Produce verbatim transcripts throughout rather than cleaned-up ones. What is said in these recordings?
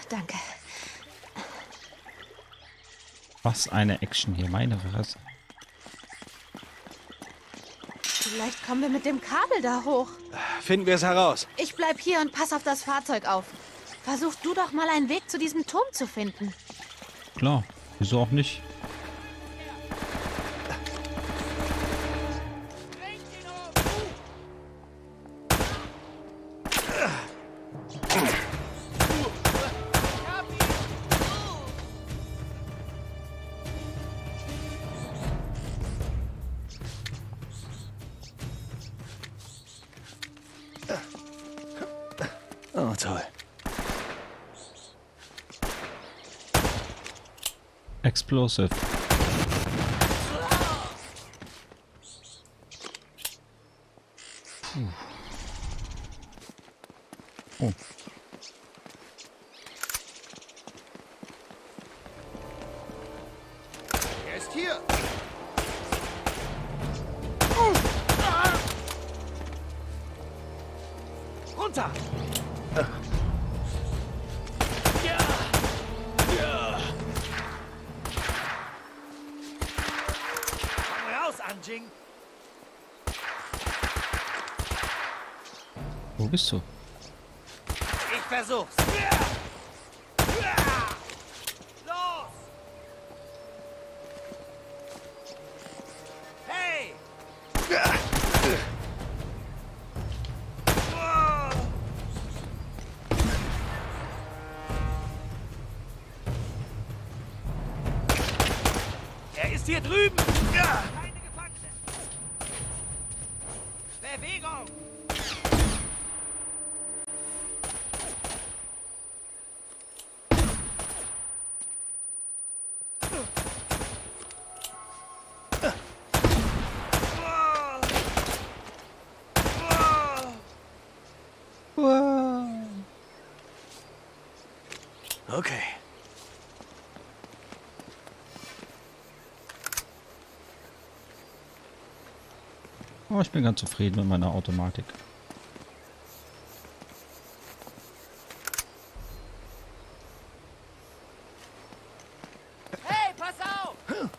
Danke. Was eine Action hier, meine Fresse. Vielleicht kommen wir mit dem Kabel da hoch. Finden wir es heraus. Ich bleib hier und pass auf das Fahrzeug auf. Versuch du doch mal einen Weg zu diesem Turm zu finden. Klar, wieso auch nicht? Oh, toll. Explosive. Puh. Oh. Er ist hier. Runter. Anjing. Wo bist du? Ich versuch's. Los! Hey! Er ist hier drüben. Bewegung! Okay. Oh, ich bin ganz zufrieden mit meiner Automatik. Hey, pass auf!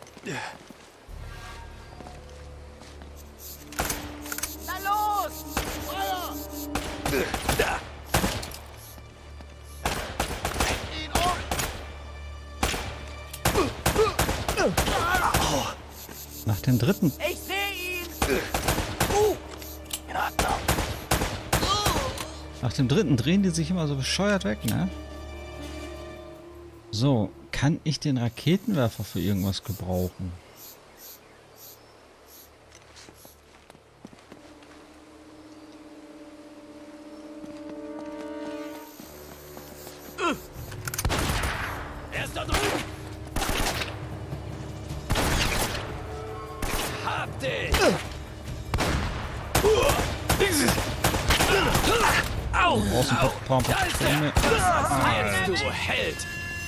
Na los! Feuer! Da! Ihn um! Nach dem dritten. Ich sehe ihn! Uh. In Ordnung. Nach dem dritten drehen die sich immer so bescheuert weg, ne? So, kann ich den Raketenwerfer für irgendwas gebrauchen? Er ist da drüben! Hab dich! Au! Du brauchst ein paar, paar, paar, Da ist er! mehr. Was willst du, Held?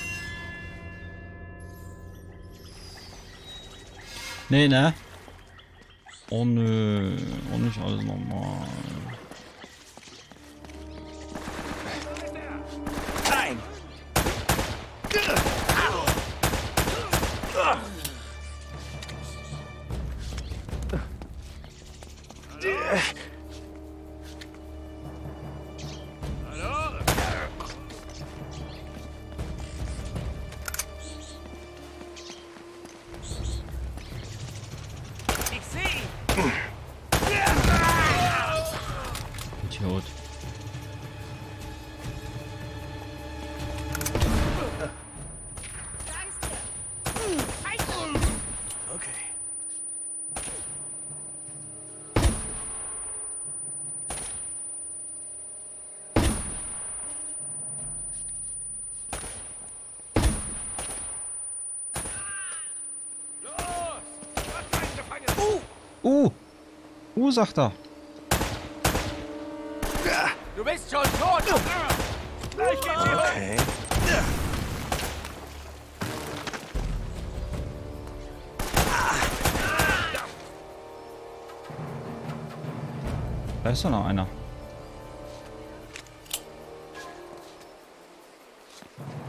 Nee, ne? Oh nö. Oh, nicht alles normal. Nein! Idiot. Okay. Uh! Uh, sagt er. Du bist schon tot! Gleich geht's hier Okay. Da ist doch noch einer.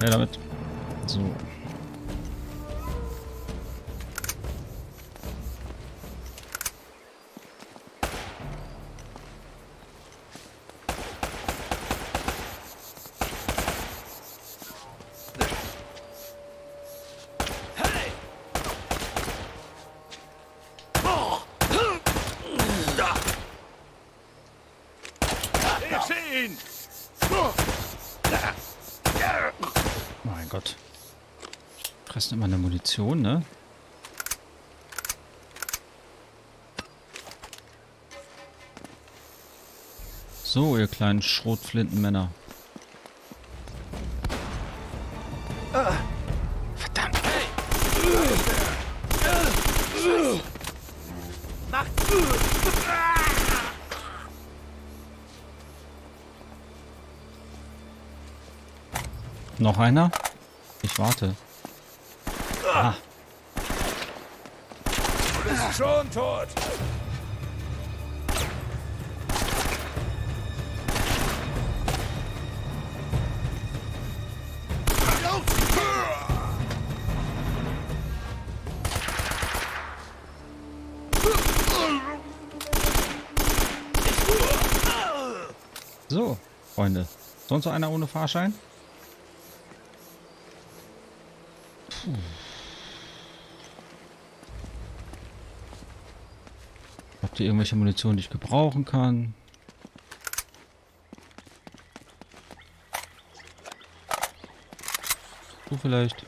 Her damit. So. Mein Gott. Fressen immer eine Munition, ne? So, ihr kleinen Schrotflintenmänner. Verdammt! Mach! Noch einer? Ich warte. Ah. Du bist schon tot! So, Freunde. Sonst noch einer ohne Fahrschein? Puh. Habt ihr irgendwelche Munition, die ich gebrauchen kann? Du vielleicht?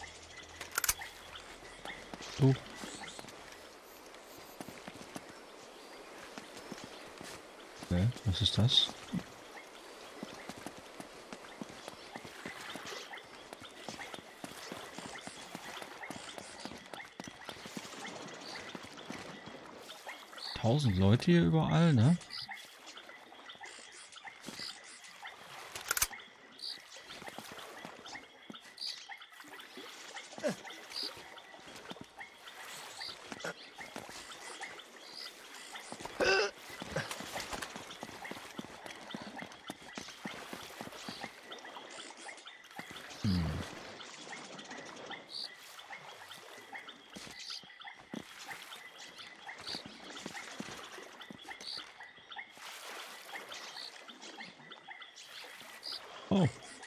Du? Okay, was ist das? Tausend Leute hier überall, ne? Oh.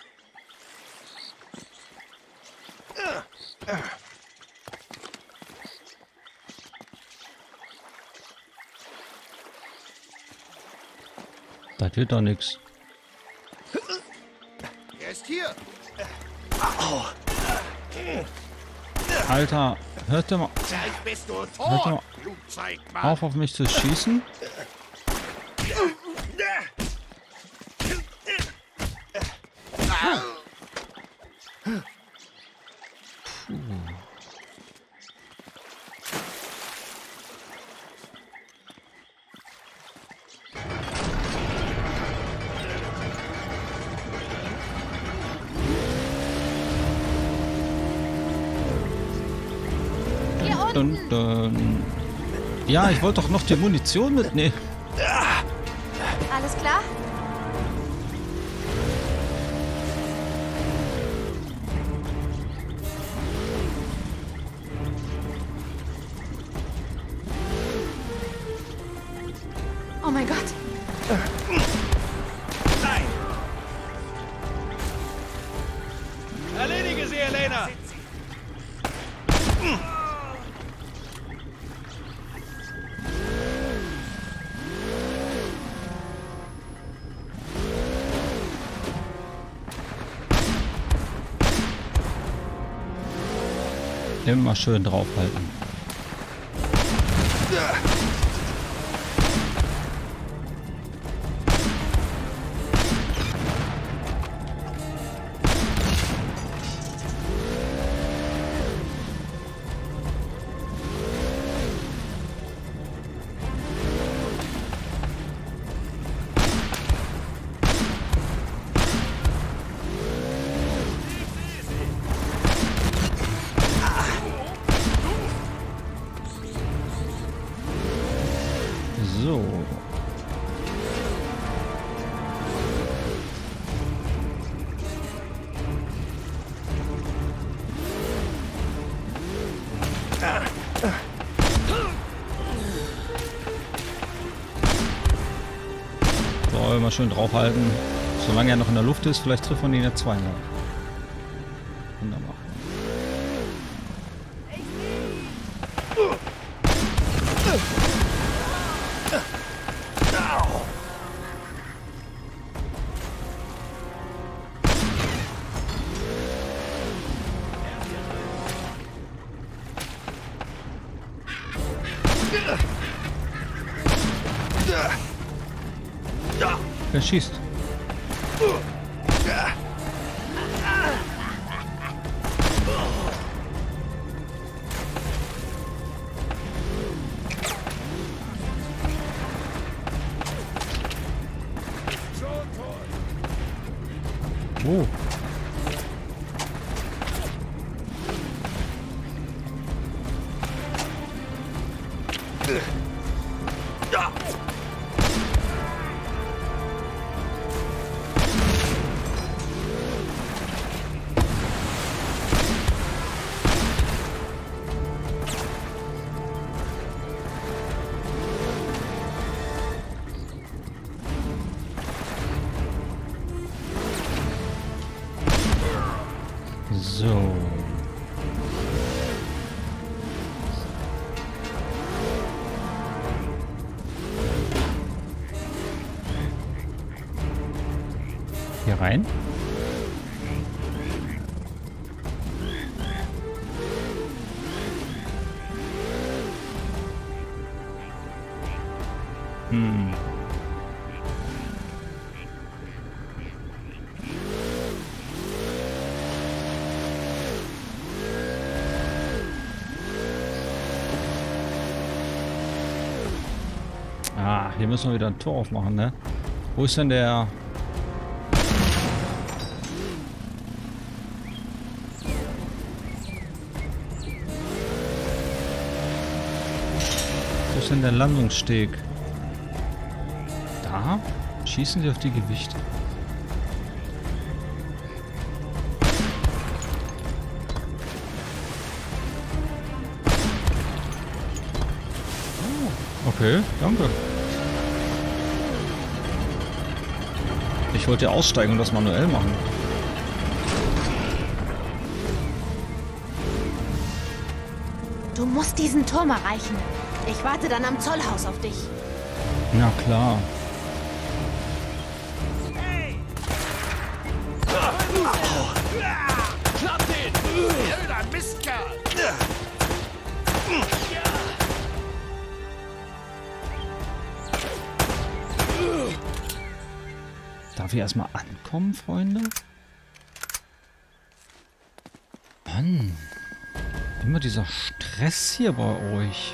Das wird doch nichts. Er ist hier! Alter, hört ihr mal, Gleich bist du hört ihr tot! mal Blutzeigmann! auf, auf mich zu schießen? Hier unten. Dun, dun. Ja, ich wollte doch noch die Munition mitnehmen. Alles klar? Oh mein Gott. Nein! Erledige sie, Elena! Immer schön draufhalten. So. Immer schön draufhalten. Solange er noch in der Luft ist, vielleicht trifft man ihn ja zweimal. Wunderbar. Wer schießt? Oh. So. Hier rein. Hm. Ah, hier müssen wir wieder ein Tor aufmachen, ne? Wo ist denn der... Wo ist denn der Landungssteg? Da? Schießen sie auf die Gewichte. Okay, danke. Ich wollte aussteigen und das manuell machen. Du musst diesen Turm erreichen. Ich warte dann am Zollhaus auf dich. Na klar. Klappt den! Blöder Mistkerl! Darf ich erstmal ankommen, Freunde? Mann. Immer dieser Stress hier bei euch.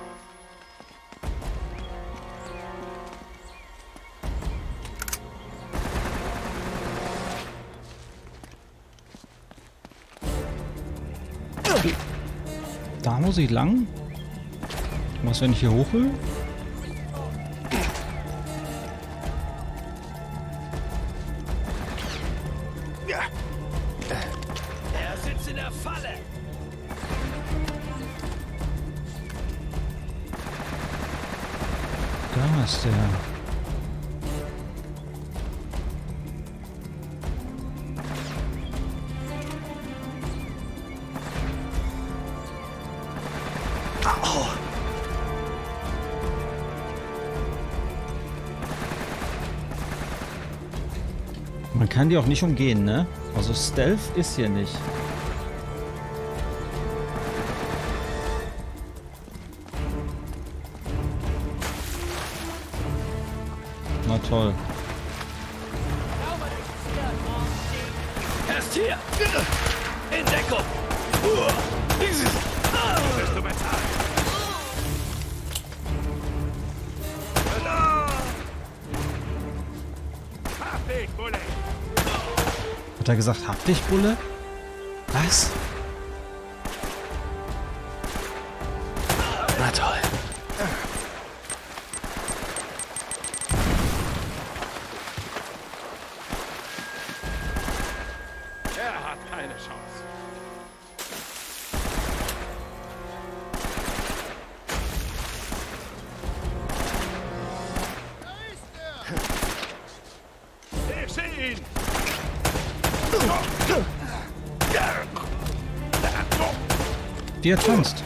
Da muss ich lang. Was, wenn ich hier hoch will? Er sitzt in der Falle! Da ist der. Man kann die auch nicht umgehen, ne? Also Stealth ist hier nicht. Na toll. Er ist hier! In Deckung! Dieses! Wirst du bezahlen! Hab dich, Bulle! Hat er gesagt, hab dich, Bulle? Was? Na toll. Er hat keine Chance. Wie er tanzt.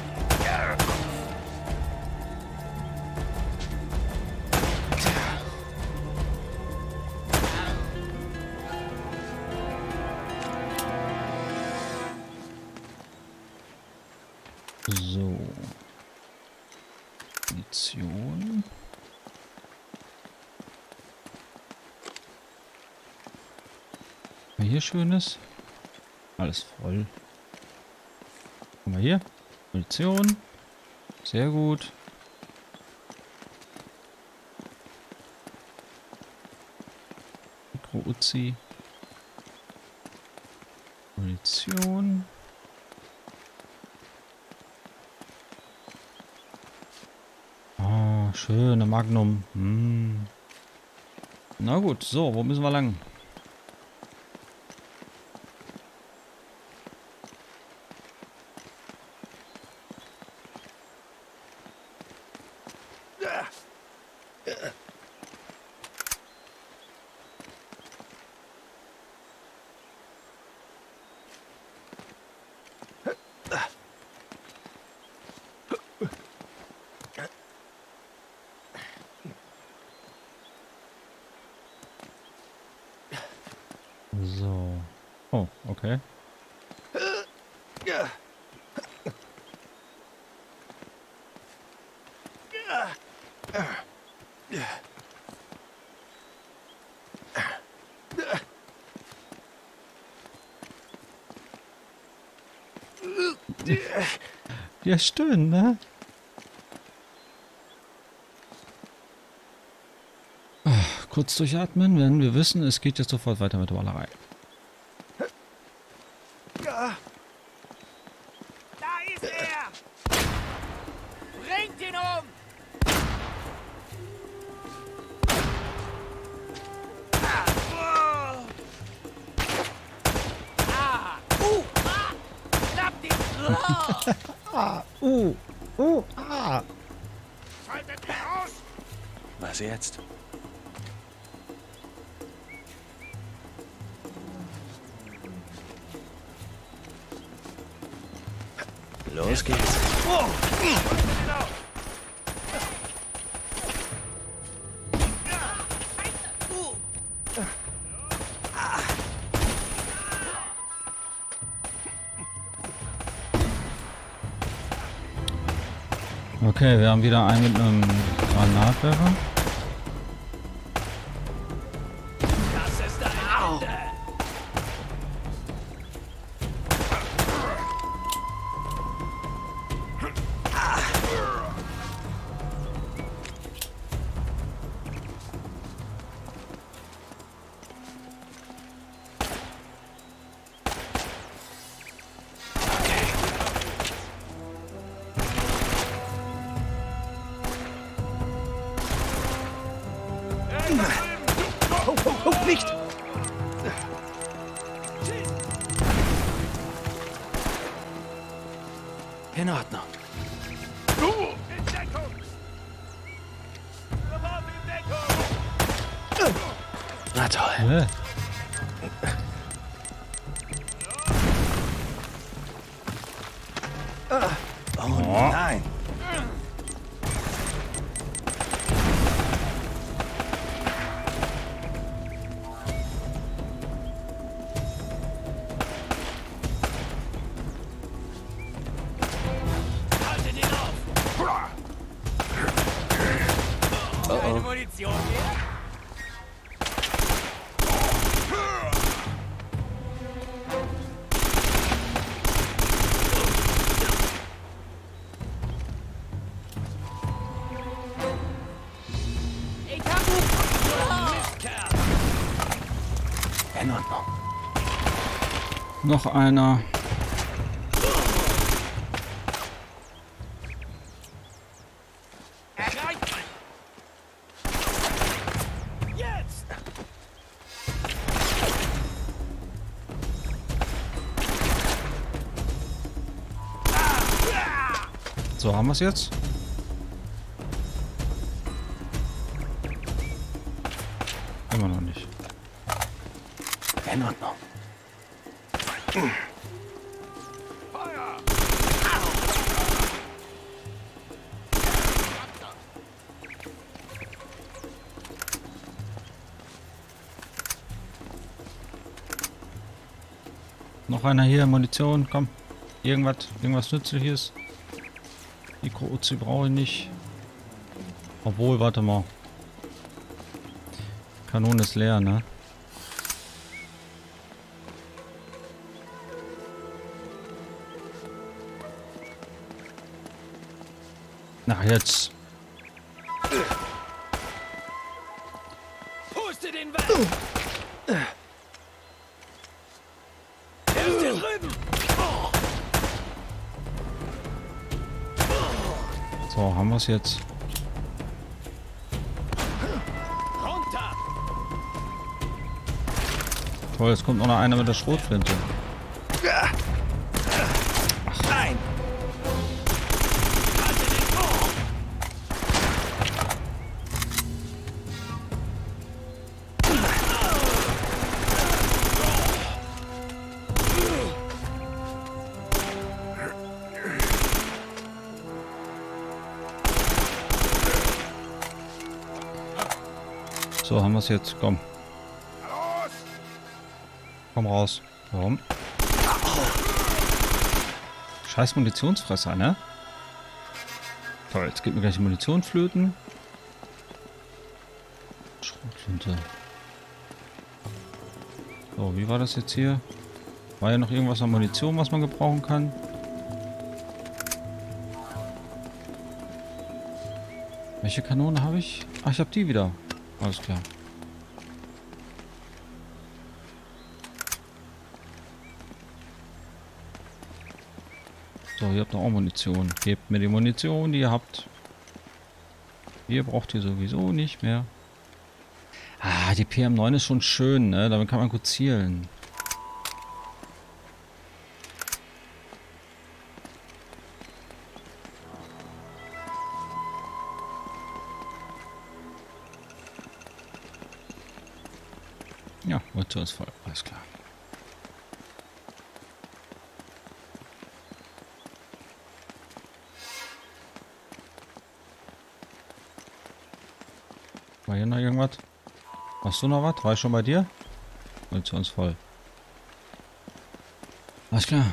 So. Munition. Was hier Schönes? Alles voll. Guck mal hier. Munition. Sehr gut. Mikro-Uzi. Munition. Oh, schöne Magnum. Hm. Na gut, so, wo müssen wir lang? So. Oh, okay. Ja, stöhnen, ne? Ach, kurz durchatmen, wenn wir wissen, es geht jetzt sofort weiter mit der Malerei. Da ist er! Bringt ihn um! Ah! Ah! Uh! Ah! Schnappt ihn! Oh! Ah, uh, uh, ah. Schaltet ihn aus! Was jetzt? Los geht's. Oh! Genau! Okay, wir haben wieder einen mit einem Granatwerfer. Das ist ein Ende! Oh, oh, oh, nicht! In Ordnung. In Deckung! Sofort in Deckung! Na toll. Hä? Oh nein. Haltet ihn auf! Oh Keine oh. Munition mehr? Ich hab Mistkerl! In Ordnung. Noch einer. Erreicht! Jetzt! So, haben wir es jetzt? Immer noch nicht. In Ordnung. Feuer! noch einer hier, Munition, komm. Irgendwas, irgendwas Nützliches. Mikro-Uzi brauche ich nicht. Obwohl, warte mal. Kanone ist leer, ne? Na jetzt. Puste den weg! Er ist hier drüben! So, haben wir es jetzt. Runter! Toll, jetzt kommt noch einer mit der Schrotflinte. Nein! So, haben wir es jetzt. Komm. Komm raus. Warum? Scheiß Munitionsfresser, ne? Toll, jetzt geht mir gleich die Munition flöten. Schrotflinte. So, wie war das jetzt hier? War ja noch irgendwas an Munition, was man gebrauchen kann? Welche Kanone habe ich? Ach, ich habe die wieder. Alles klar. So, ihr habt noch auch Munition. Gebt mir die Munition, die ihr habt. Ihr braucht ihr sowieso nicht mehr. Ah, die P M neun ist schon schön, ne? Damit kann man gut zielen. Ja, Munition ist voll. Alles klar. War hier noch irgendwas? Hast du noch was? War ich schon bei dir? Munition ist voll. Alles klar.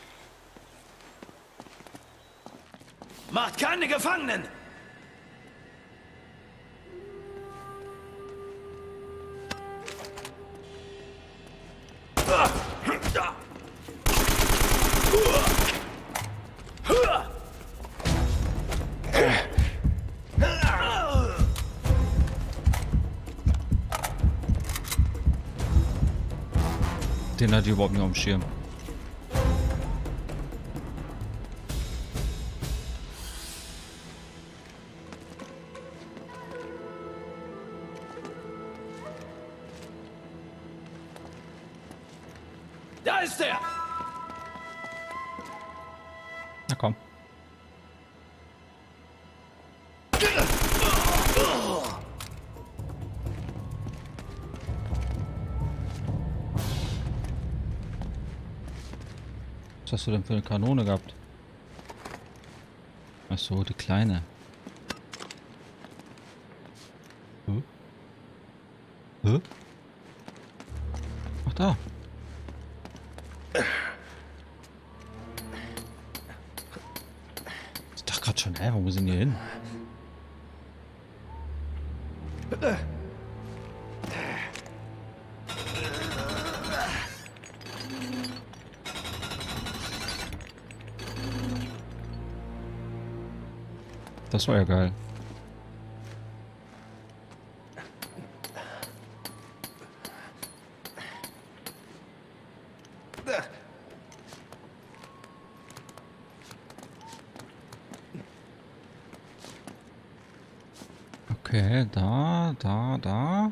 Macht keine Gefangenen! Den hat die überhaupt nicht auf dem Schirm. Da ist er! Na komm. Was hast du denn für eine Kanone gehabt? Ach so, die kleine. Hä? Hä? Ach da. Ich dachte gerade schon, hä, wo sind die hin? Das war ja geil. Okay, da, da, da.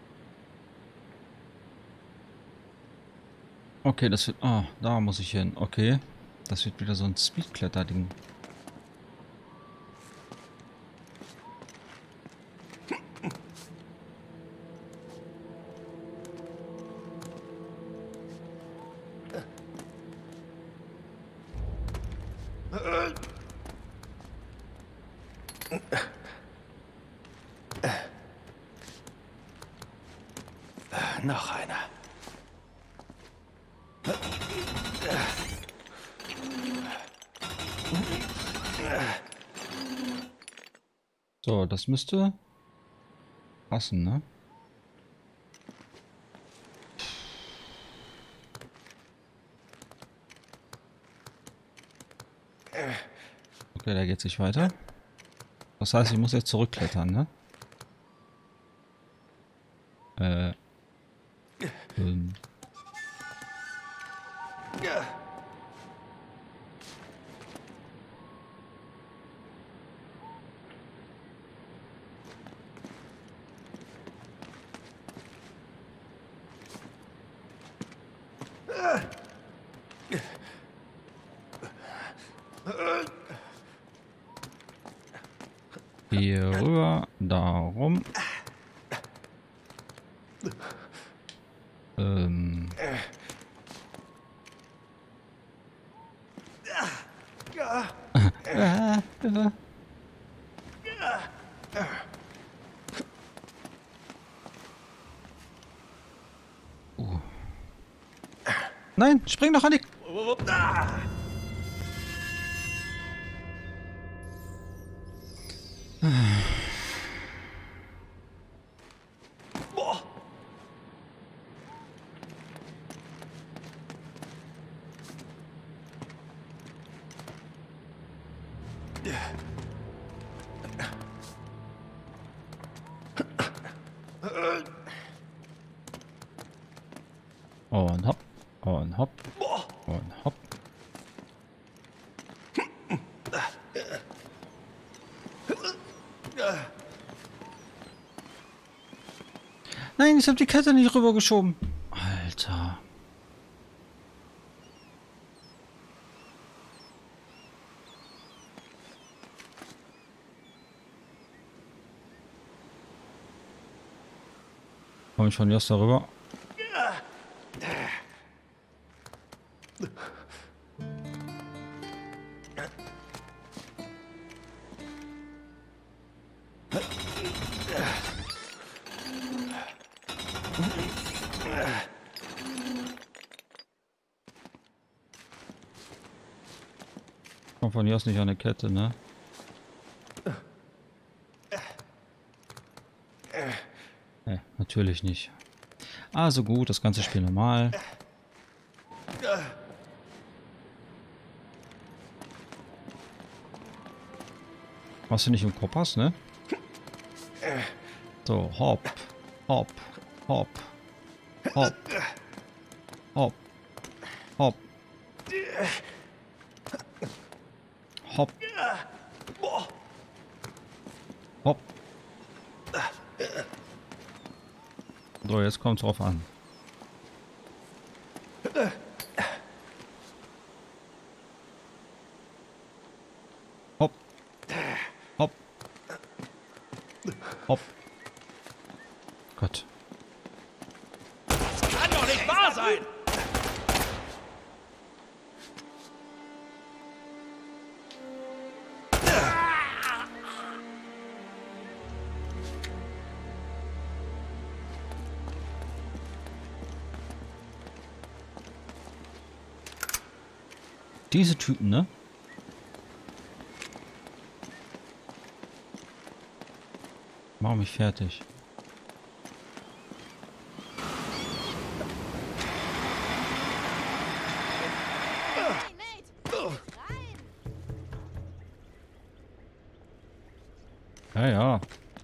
Okay, das wird... Ah, da muss ich hin. Okay. Das wird wieder so ein Speedkletter-Ding. Noch einer. So, das müsste passen, ne? Okay, da geht sich weiter. Das heißt, ich muss jetzt zurückklettern, ne? Äh. Ähm. Hier rüber, darum. Ähm. Uh. Nein, spring doch an die... Und hopp, und hopp, und hopp. Nein, ich habe die Kette nicht rübergeschoben. Alter. Komm ich von Jos darüber? Komm von Jos nicht an der Kette, ne? Ne, natürlich nicht. Also gut, das ganze Spiel normal. Was du nicht im Kopf hast, ne? So, hopp, hopp, hopp, hopp, hopp, hopp, hopp, hopp. So, jetzt kommt's drauf an. Hopp. Hopp. Hopp. Gott. Das kann doch nicht wahr sein! Diese Typen, ne? Mach mich fertig. Ja, ja.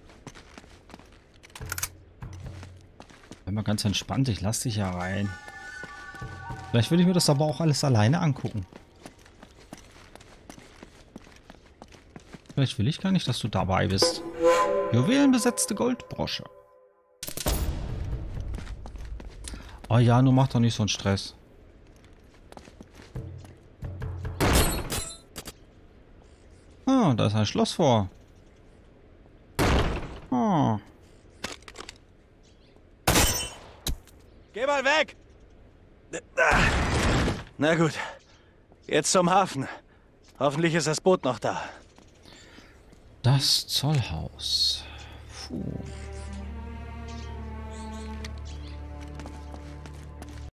Bin mal ganz entspannt, ich lass dich ja rein. Vielleicht würde ich mir das aber auch alles alleine angucken. Vielleicht will ich gar nicht, dass du dabei bist. Juwelenbesetzte Goldbrosche. Oh ja, nur mach doch nicht so einen Stress. Ah, da ist ein Schloss vor. Ah. Geh mal weg! Na gut. Jetzt zum Hafen. Hoffentlich ist das Boot noch da. Das Zollhaus. Puh.